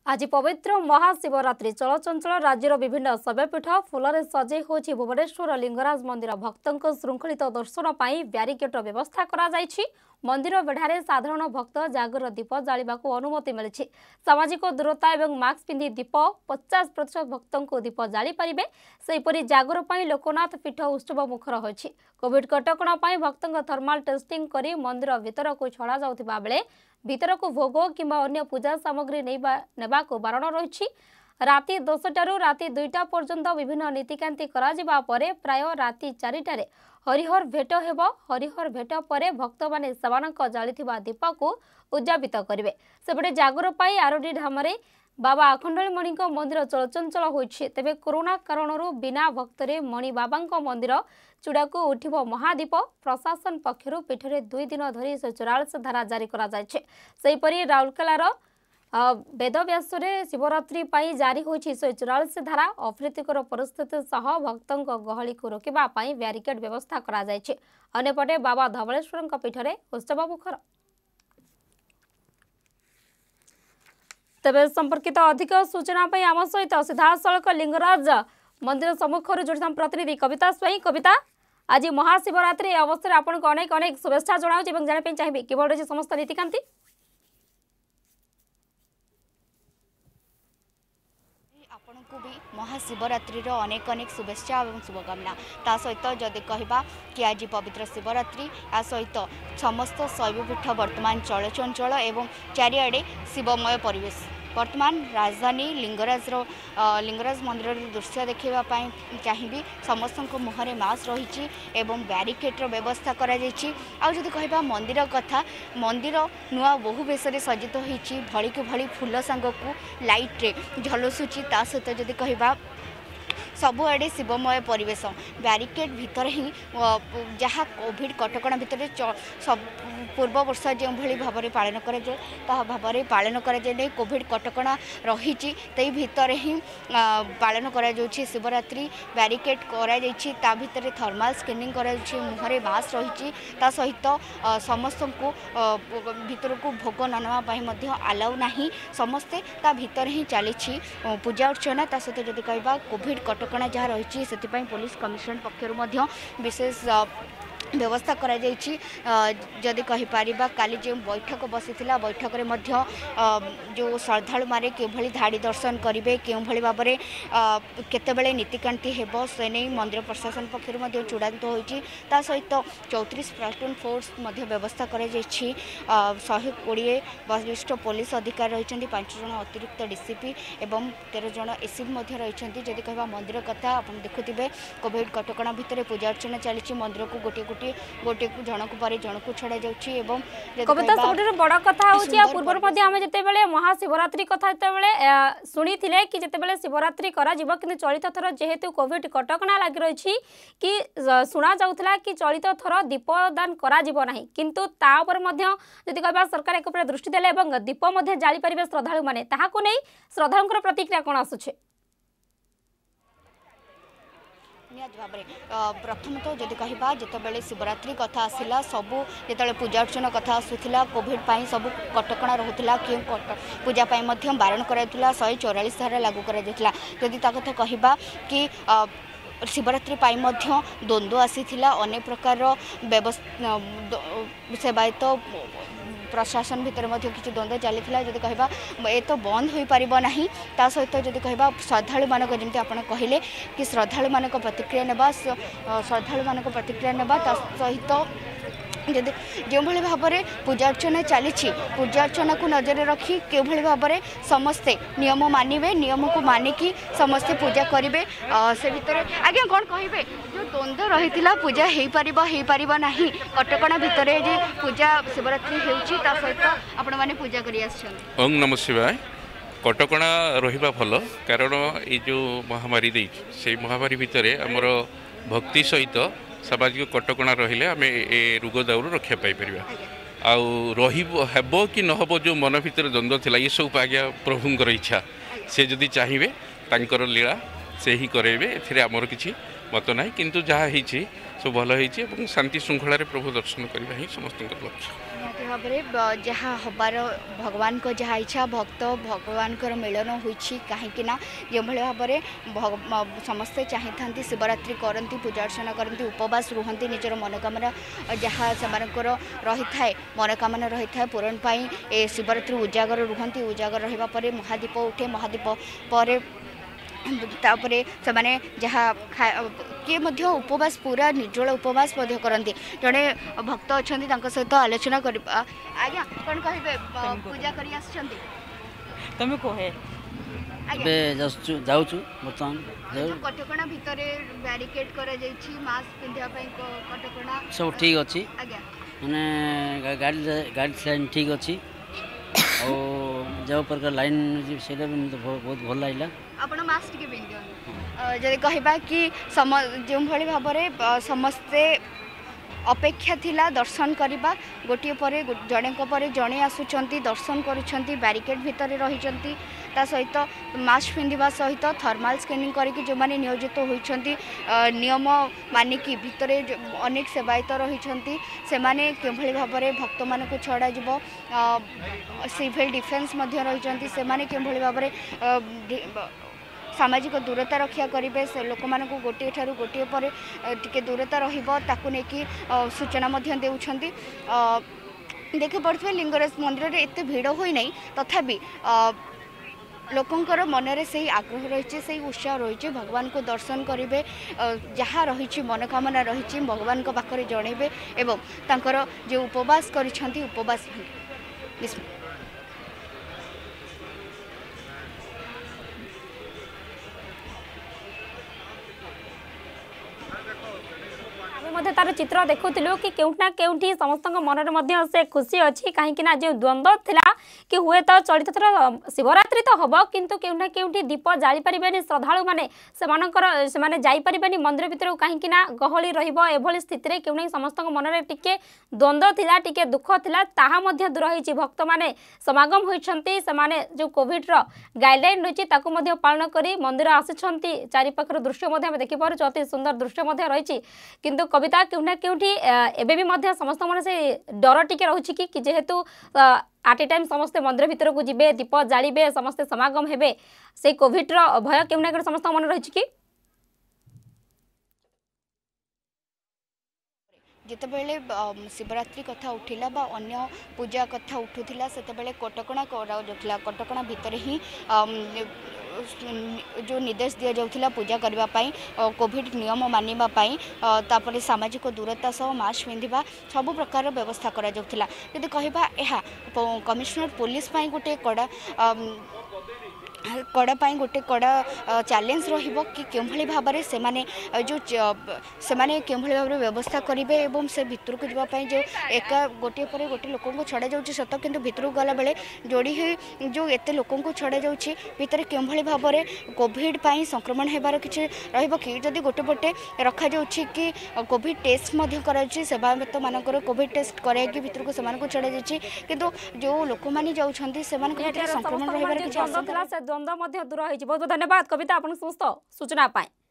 आज पवित्र महाशिवरात्रि चलचंचल राज्यर विभिन्न शैवपीठ फूल सजे होछि भुवनेश्वर लिंगराज मंदिर भक्तों श्रृंखलित दर्शन पर ब्यारिकेड व्यवस्था करा जायछि। मंदिर बेढ़ारे साधारण भक्त जागर दीप जालिबा को अनुमति मिली। सामाजिक दूरता और मास्क पिंधि दीप 50% भक्तों को दीप जाली पारिबे। सेहिपरि जागर पर लोकनाथ पीठ उत्सव मुखर होछि। कोविड कटकणा पर भक्तों थर्माल टेस्टिंग करी मंदिर भीतर को छड़ा जाउथिबा बेले भीतर को भोग किंबा अन्य पूजा सामग्री नेबा को बारण रही। राति 10टारू राति 2टा पर्यंत विभिन्न नीतिकांति करा जिबा परे प्राय राति 4टारे हरिहर भेट हेब। हरिहर भेट परे भक्त माने सेमानक जालिथिबा दीप को उद्यापित करिवे। सेपटे जागर पाई आरोडी धामरे बाबा आखंडलमणि मंदिर चलचंचल होइछि। तेबे कोरोना कारणरू बिना भक्तरे मणि बाबा मंदिर चूड़ा को उठिब महादीप। प्रशासन पक्षरु पीठरे 2 दिन धरी 144 धारा जारी करा जायछि। सेहिपरि राउरकेलार वेदव्यासरे शिवरात्रि पाई जारी होइछि 144 धारा। अप्रीतिकर परिस्थिति सह भक्तों गहली को रोकिबा पाई ब्यारिकेड व्यवस्था करा जायछि। अन्यपटे बाबा धवलेश्वर पीठरे उत्सव मुखर। तेबे संपर्कित अधिक सूचना आम सहित सीधा सड़क लिंगराज मंदिर सम्मुखर जोड़ी प्रतिनिधि कविता स्वाई। कविता, आज महाशिवरात्रि अवसर आपको अनेक अनेक शुभेच्छा जनाऊँ और जानापी चाहिए केवल रही समस्त नीतिकांति। आपको भी महाशिवरात्रि अनेक अनेक शुभेच्छा और शुभकामना। ता सहित जदि कहबा कि आज पवित्र शिवरात्रि या सहित समस्त शैवपीठ वर्तमान चलचंचल एवं चारिआडे शिवमय परिवेश। वर्तमान राजधानी लिंगराज मंदिर दृश्य देखापी चाहिए समस्त मुहरे मास्क रही एवं ब्यारिकेड्र व्यवस्था करा कहबा मंदिर कथा मंदिर नुआ बहु बेश सज्जित होती भली को भली फूल सांग को लाइट रे झलसुची। ता सहित जदि कहबा सबुआड़े शिवमय परिवेश ब्यारिकेड भितर ही जहाँ कोविड कटकणा भितर सब पूर्व वर्ष जो भाव में पालन कराए भाव में पालन कराए कोविड कटकणा रही भितर ही पालन करा शिवरात्रि ब्यारिकेड करा भितर थर्माल स्क्रीनिंग करा मुहरे मास्क रही सहित समस्त को भीतर को भोग नापी आलाउ ना समस्ते ता भितर ही चली पूजा अर्चना। ता सहित जदि कहबा कोविड कटकणा जहाँ रही से पुलिस कमिशनर पक्षर विशेष व्यवस्था करा जदि कहीपर काली जो बैठक बसी बैठक में जो श्रद्धालु मारे के धाड़ी दर्शन करेंगे के भाव में केतबेले नीतिकांति हेब से नहीं मंदिर प्रशासन पक्षर चूड़ांत होती। सहित 34 प्लाटून फोर्स व्यवस्था करा 120 वरिष्ठ पुलिस अधिकारी रही 5 जन अतिरिक्त डीसीपी एवं 13 जन एसीपी रही। जदि कह मंदिर कथा आप देखुवे कोविड कटकणा भितर पूजा अर्चना चली मंदिर को गोटे जन को पारे जन को छड़ा जाउछि। एवं कविता सबुठ बड़ कथा होछि पूर्व आम जितेबाला महाशिवरात्रि कथा जितेबाला शुणी कि जितेबाला शिवरात्रि करा जिवो किंतु चलित थर जेहेतु कोविड कटकणा लगी रही कि शुणा जाउथला कि चलित थर दीपदान करा जिवो नाही किंतु ता उपर मध्य जदि कहबा सरकार एक दृष्टि देले एवं दीप मध्य जाली परिबे श्रद्धालु माने ताहाको नै श्रद्धालुंकर प्रतिक्रिया कोन आसुछे? प्रथम तो जदि कहबा जितेबाला शिवरात्रि कथा आसला सबू जो पूजा अर्चना कथा आसूला कोविड पाई सब कटकणा रोला कि पूजा बारण कराइला 144 धारा लागू करा। जदि ता कथा कहबा कि शिवरात्रि पाई द्वंद्व आसीथिला अनेक प्रकार व्यवस्था सेवायत प्रशासन भितर किसी द्वंद्व चली जदि कहबा ए तो बंद हो पार ना। ता सहित जदि कहबा श्रद्धालु मानक जमी आप कहले कि श्रद्धालु मानक प्रतिक्रिया नेबा श्रद्धालु मानक प्रतिक्रिया नेबा ता सहित जदि जो भाव में पूजा अर्चना चली पूजा अर्चना को नजर रखी के भाव में समस्ते नियम मानिबे नियम को मानिकी समस्ते पूजा करेंगे से भितर आज्ञा कौन कहे जो द्वंद्व रही पूजा हो पार ना कटकणा भितर जे पूजा शिवरात्रि होती सहित आपण मैंने पूजा कर ओम नमः शिवाय। कटकणा रहिबा भल कारण ये जो महामारी देछि से महामारी भितर आमर भक्ति सहित सामाजिक कटकणा रहिले आम ए रोग दाउर रक्षा पाइपर आब कि नहब जो मन भितर द्वंद्व थिला ये सब आज्ञा प्रभुंकर इच्छा से जदि चाहिए तांकर लीला से ही करेबे एथिरे आमर किछि मत ना किंतु जहाँ होइछि सब भल हो शांति श्रृंखला प्रभु दर्शन करने ही समस्त लक्ष्य। निहाती भाव में जहाँ हबार भगवान को जहाँ इच्छा भक्त भगवान मिलन होती कहीं जो भाव में समस्ते चाही था शिवरात्रि करती पूजा अर्चना करती उपवास रुहति निजर मनोकामना जहाँ से रही था मनोकामना रही था पूरण पाई शिवरात्रि उजागर रुहति उजागर रहा महादीप उठे महादीप पर तापरे से जहाँ किए उपवास पूरा निर्जल उपवास करती जड़े भक्त अच्छा सहित आलोचना कर आज्ञा कौन कहे पूजा कर तुम कहे जाऊँ बर्तमान कटकणा भितर बैरिकेड कर मास्क पिंधापी कटकणा सब ठीक अच्छी मैंने गाड़ी लाइन ठीक अच्छी और जो प्रकार लाइन से बहुत भल लगे आपण मास्क टिके पिंधि जदि कहबा कि जो भली भाव में समस्ते अपेक्षा थिला दर्शन करबा गोटे पर जणे पर जणे आसुचंती दर्शन करुछंती बैरिकेड भितर रहिचंती ता सहित मास्क पिंधिबा सहित थर्माल स्कैनिंग करके जो माने नियोजित होइचंती नियम मानिकी भितर अनेक सेवायत रहिचंती से माने केभली भाव में भक्त मान को छड़ा जीव सिविल डिफेन्स मध्य रहिचंती से माने केभली भाव में सामाजिक दूरता रक्षा करेंगे से लोक मान गोटे ठार गोटे पर टिके दूरता रही सूचना देउछंती देखि पड़े लिंगराज मंदिर में एत भिड़ होई नहीं तथापि लोकंकर मनरे से आग्रह रही से उत्साह रही भगवान को दर्शन करेंगे जहाँ रही मनोकामना रही भगवान को पाखरे जणेबे एवं तांकर जो उपवास करिसेंती उपवास तार चित्र देखुलु कि केउठना केउठी समस्त मन से खुशी अच्छी कहीं जो द्वंद्व थिला कि हुए तो चलित थर शिवरात्रि तो हम किंतु केउठना केउठी दीप जाली पारे श्रद्धालु मैंने से जापारे मंदिर भितर कहीं गहली रही स्थित में केउना समस्त मन में टिके द्वंद्व थिला टिके दुख थिला ताहा मध्य दूर होइछि भक्त माने समागम होइछंती से जो कोविड रो गाइडलाइन रही ताकू पालन करी मंदिर आसिछंती चारि पाखर दृश्य आम देखि पारुछु अति सुंदर दृश्य रही किंतु कविता केउना केउठी एबे भी समस्त मन से डर टिके रहुछि कि जेहेतु आट ए टाइम समस्ते मंदिर भितर को जिबे दीप जालिबे समस्ते समागम हेबे से कोविड रो भय केउना के समस्त मन रहिछि कि जितेबले शिवरात्रि कथा उठिला बा अन्य पूजा कथा उठुला सेतेबले कटकणा कराउला कटकणा भितर ही जो निर्देश दि जाउथिला पूजा करबा पाई कोविड नियम मानिबा पाई तापरे सामाजिक दूरता सह मास्क पिंधिबा सब प्रकार व्यवस्था करा जाउथिला यदि कहबा एहा कमिश्नर पुलिस पाई गोटे कड़ा कड़ा पाई गोटे कड़ा चैलेंज रहिबो कि केभली भाव में से माने जो से माने केभली भाव में व्यवस्था करेंगे एवं से भितर को जीवा पाई जो एका गोटे पर गोटे लोक को छड़ा जाउछि सत किंतु भितर गला बेले जोड़ी ही जो एते लोक को छड़ा जाउछि भितर केभली भाव में कोविड पाई संक्रमण हेबार किछि रहिबो कि जदि गोटे पटे रखा जाउछि कि कोविड टेस्ट मध्य कराउछि सेवायत मानकर कोविड टेस्ट कराई कि भितर को समान को छड़ा जाउछि किंतु जो लोक माने जाउछंती सेमान को संक्रमण रहिबार किछि द्वंद्व दूर हो बहुत बहुत धन्यवाद कविता अपन समस्त सूचना पाए।